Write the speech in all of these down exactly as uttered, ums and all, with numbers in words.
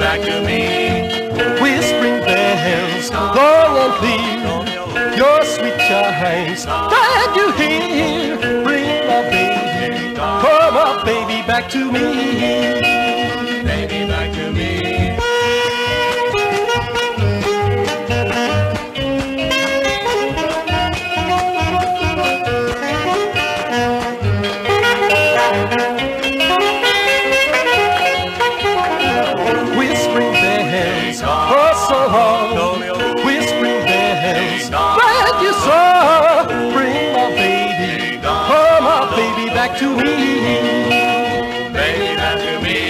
back to me. Whispering bells, long and clear, your sweet chimes that you hear. Bring my baby, come on baby, back to me. Baby, back to me. Whispering bells, oh so long. Whispering bells, glad you saw. Bring my baby, come on baby, back to me. Baby, back to me.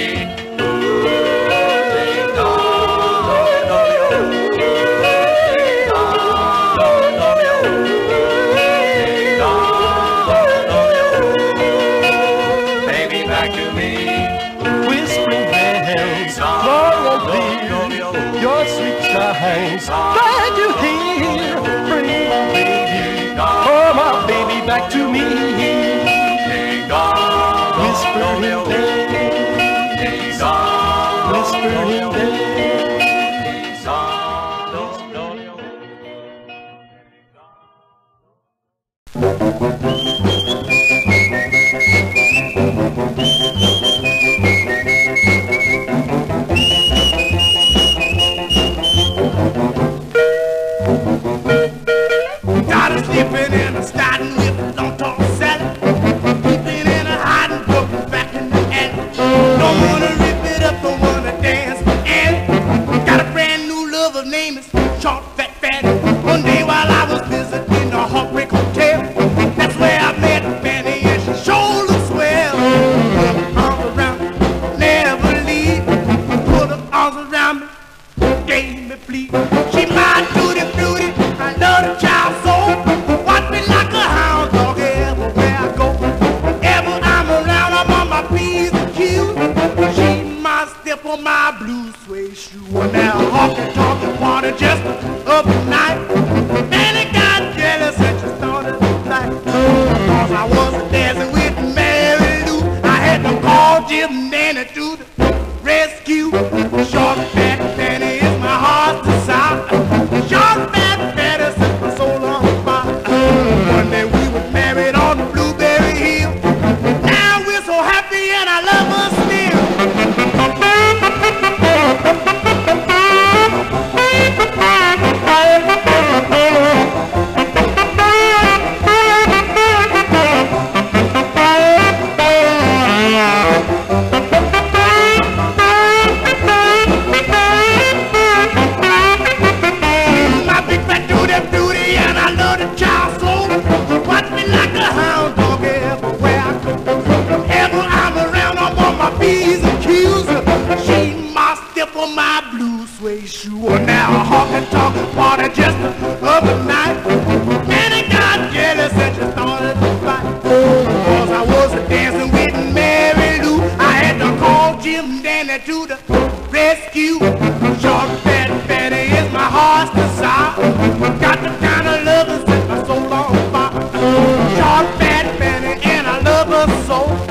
Baby, back to me. Whispering bells, long and clear, your sweet chimes that you hear. Bring my baby, oh my baby, back to me. Whispering bells, whispering bells. Got her sleeping in a starting with a long tall salad. Sleeping in a hiding book back in the alley. Don't wanna rip it up, don't wanna dance and got a brand new lover, name is Short Fat Fatty. One day while I was visiting a Heartbreak Hotel, that's where I met Fanny and she sure looks swell. Put her arms around me, never leave. Put her arms around me, gave me please. She my tutti frutti, I love the child so. Watch me like a hound dog everywhere I go. Whenever I'm around, I'm on my P's and Q's. She my step on my blue suede shoe. And now honky tonk party just up at night. And it got jealous and she started to fight. Cause I was dancing with Mary Lou. I had to call Jim Danny to the rescue. Short Fat Fanny is my heart's desire. Short Fat Fanny set my soul on fire. One day we were married on the Blueberry Hill. Now we're so happy and I love her still. My big fat duty beauty and I love the child so. Watch me like a hound dog everywhere I go. Whenever I'm around, I'm on my P's and Q's. She my step on my blue suede shoe. Now a honky tonk party just up at night. And it got jealous and she started to fight. Cause I was dancing with Mary Lou. I had to call Jim Danny to the rescue. Short Fat Fatty is my heart's desire. Got the kind of love that set my soul on fire. Short Fat Fanny and I love her so.